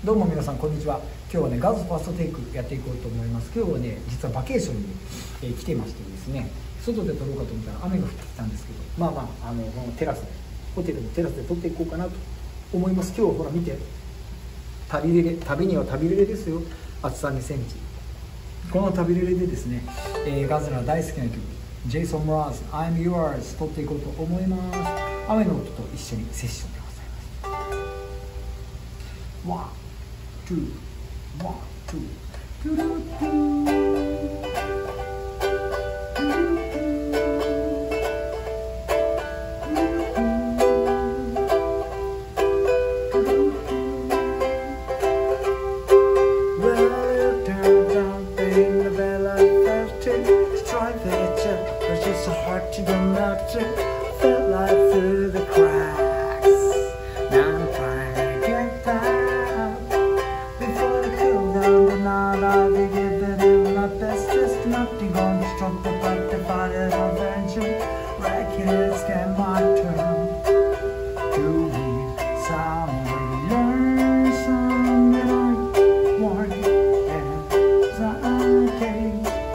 どうも皆さんこんにちは。今日はねガールズファーストテイクやっていこうと思います。今日はね実はバケーションに、来てましてですね、外で撮ろうかと思ったら雨が降ってきたんですけど、このテラスでホテルのテラスで撮っていこうかなと思います。今日はほら見て、旅には旅レレですよ。厚さ2センチ。この旅レレでですね、ガズラ大好きな曲ジェイソン・ムラーズ I'm Yours 撮っていこうと思います。雨の音と一緒にセッションでございます。1, 2, 1, 2. It's so hard to go nothing. Felt like through the cracks. Now I'm trying to get down before I cool down. But now I'll be giving it my best. Just nothing gonna disrupt the fight, the fight of vengeance. Records get my turn to read someone, learn something I want, and someday.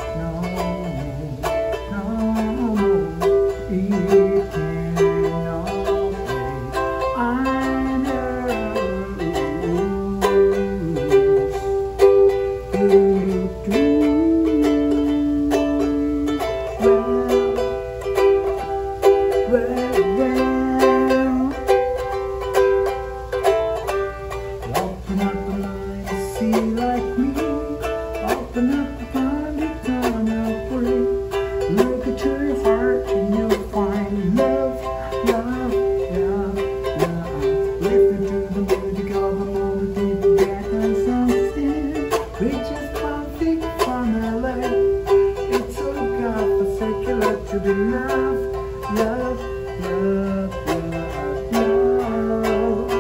Open up the mind to see like me. Open up the mind to turn away. Look into your heart and you'll find love, love, love, love. Listen to the music of the moment, people get something which is perfect from LA. It's so God-forsaken to be loved, love, love, love, love.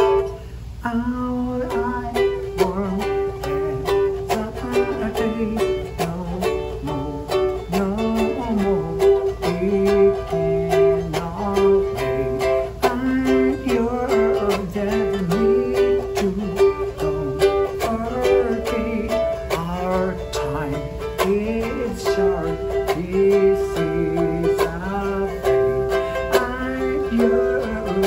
All I want is a day, no more, no more. It cannot wait. I'm yours and need to don't forget our time is short. This is our fate. I'm yours.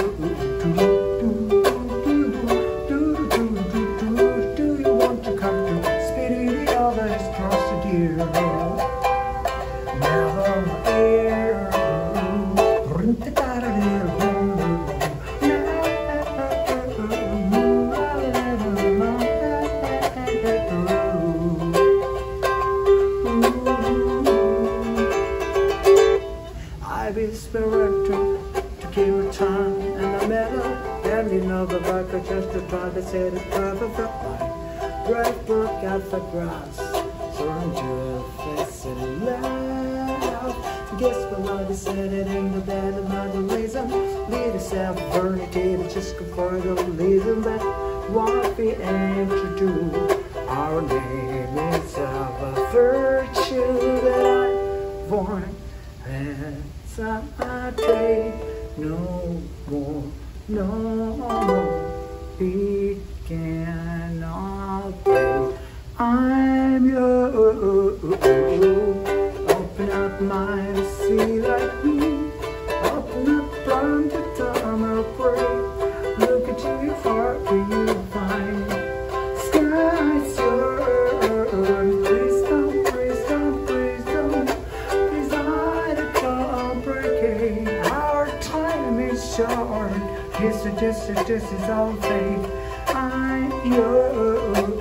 I whispered to give a time and a mellow bending over like I just to try to set it perfect line. Breath broke out the grass, turned to a face and love. Guess what love said it in the bed of my reason. Lead yourself, burn it, it's just for the reason that what we aim to do. Our name is of a virtue that I born. And Saturday, no more, no more. We cannot wait. I'm yours. Open up mind, see like me. Open up from the time of break. Look into your heart, where you find sky's yours. Please don't, please don't, please don't. Please hide it, don't break it. Our time is short. This is all fate. I'm yours.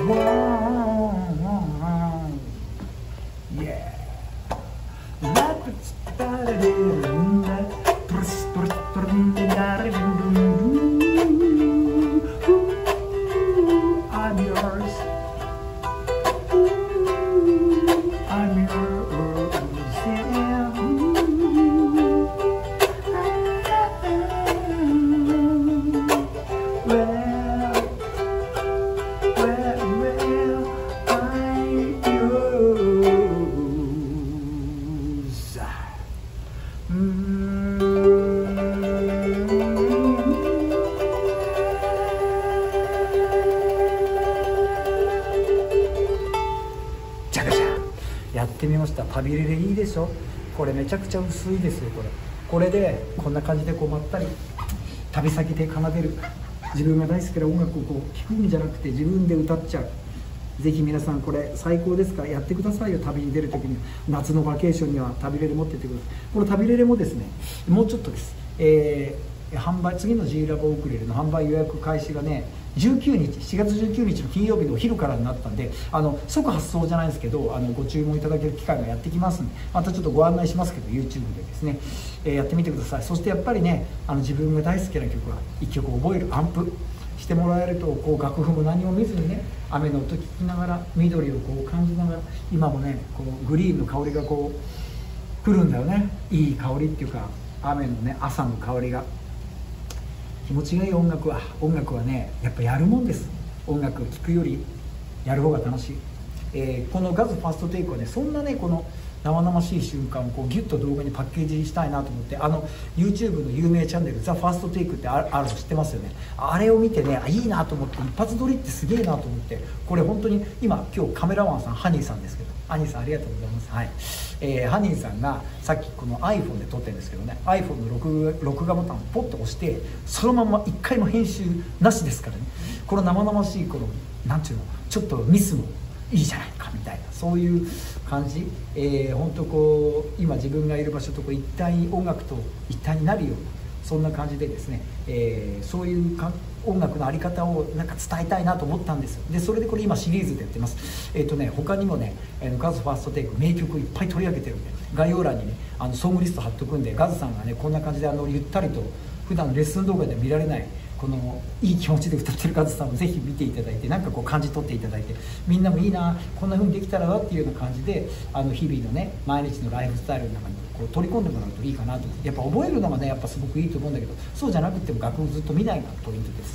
Yeah. I'm yours. I'm yours. Yeah. I'm yours. ってみました。旅レレいいでしょ。これめちゃくちゃ薄いですよ。これでこんな感じでこうまったり旅先で奏でる、自分が大好きな音楽をこう聴くんじゃなくて自分で歌っちゃう。ぜひ皆さんこれ最高ですからやってくださいよ。旅に出るときに、夏のバケーションには旅レレ持ってってください。この旅レレもですね、もうちょっとです。販売、次の G ラボウクレレの販売予約開始がね、19日、4月19日の金曜日のお昼からになったんで、即発送じゃないんですけど、ご注文いただける機会がやってきますんで、またちょっとご案内しますけど、YouTube でですね、やってみてください。そしてやっぱりね、自分が大好きな曲は1曲覚える、アンプしてもらえると、こう楽譜も何も見ずにね、雨の音聞きながら、緑をこう感じながら、今もね、こうグリーンの香りがこう来るんだよね。いい香りっていうか、雨のね、朝の香りが気持ちがいい。音楽はね、やっぱやるもんです。音楽を聴くよりやる方が楽しい。このガズファーストテイクはね、そんなね、この生々しい瞬間をこうギュッと動画にパッケージしたいなと思って、YouTube の有名チャンネルザ・ファーストテイクってあるの知ってますよね。あれを見てね、いいなと思って、一発撮りってすげえなと思って、これ本当に今日カメラマンさんハニーさんですけど、ハニーさんありがとうございます。はい、ハニーさんがさっきこの iPhone で撮ってるんですけどね、 iPhone の録画ボタンをポッと押してそのまま一回も編集なしですからね。この生々しいこのなんていうの、ちょっとミスもいいじゃないかみたいな、そういう感じ。本当こう今自分がいる場所とこう一体、音楽と一体になるような、そんな感じでですね、そういう音楽の在り方をなんか伝えたいなと思ったんですよ。でそれでこれ今シリーズでやってます。他にもね、ガズファーストテイク名曲いっぱい取り上げてるんで、概要欄にねソングリスト貼っとくんで、ガズさんがねこんな感じでゆったりと普段のレッスン動画では見られないこのいい気持ちで歌ってるガズさんをぜひ見ていただいて、なんかこう感じ取っていただいて、みんなもいいな、こんな風にできたらなっていうような感じで、日々のね毎日のライフスタイルの中にこう取り込んでもらうといいかなと。やっぱ覚えるのがねやっぱすごくいいと思うんだけど、そうじゃなくても楽譜ずっと見ないのがポイントです。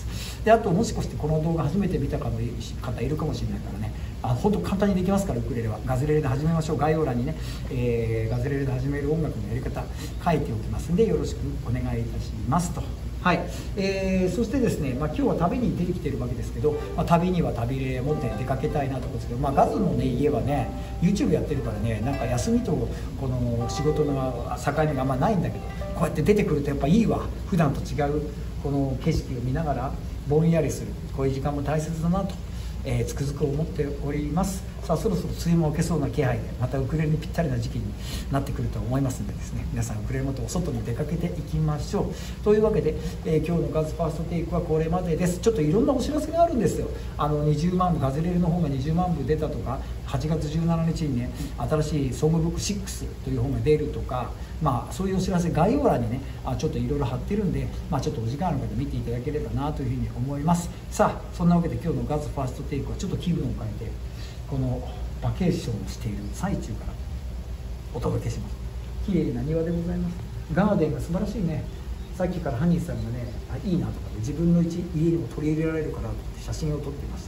であともしかしてこの動画初めて見た方いるかもしれないからね、本当簡単にできますから、ウクレレはガズレレで始めましょう。概要欄にね、ガズレレで始める音楽のやり方書いておきますんで、よろしくお願いいたしますと。はい、そしてですね、今日は旅に出てきてるわけですけど、旅には旅レレ持って出かけたいなと思うんですけど、ガズのね家はね YouTube やってるからね、なんか休みとこの仕事の境目があんまないんだけど、こうやって出てくるとやっぱいいわ。普段と違うこの景色を見ながらぼんやりする、こういう時間も大切だなと、つくづく思っております。さあそろそろ梅雨も明けそうな気配で、またウクレレにぴったりな時期になってくると思いますのでですね、皆さんウクレレ持ってお外に出かけていきましょう。というわけで、今日のガズファーストテイクはこれまでです。ちょっといろんなお知らせがあるんですよ。20万部、ガズレレの方が20万部出たとか、8月17日にね新しいソングブック6という本が出るとか、そういうお知らせ概要欄にねちょっといろいろ貼ってるんで、ちょっとお時間ある方見ていただければなというふうに思います。さあそんなわけで今日のガズファーストテイクはちょっと気分を変えて、このバケーションをしている最中からお届けします。綺麗な庭でございます。ガーデンが素晴らしいね。さっきからハニーさんがねいいなとかで、自分の家にも取り入れられるかなと思って写真を撮っていました。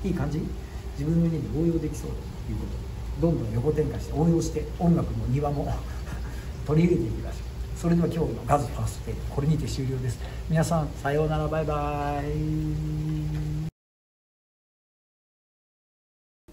いい感じ、自分の家に応用できそうということで、どんどん横展開して応用して音楽も庭も取り入れていきましょう。それでは今日のガズファーストテイクこれにて終了です。皆さんさようなら、バイバイ。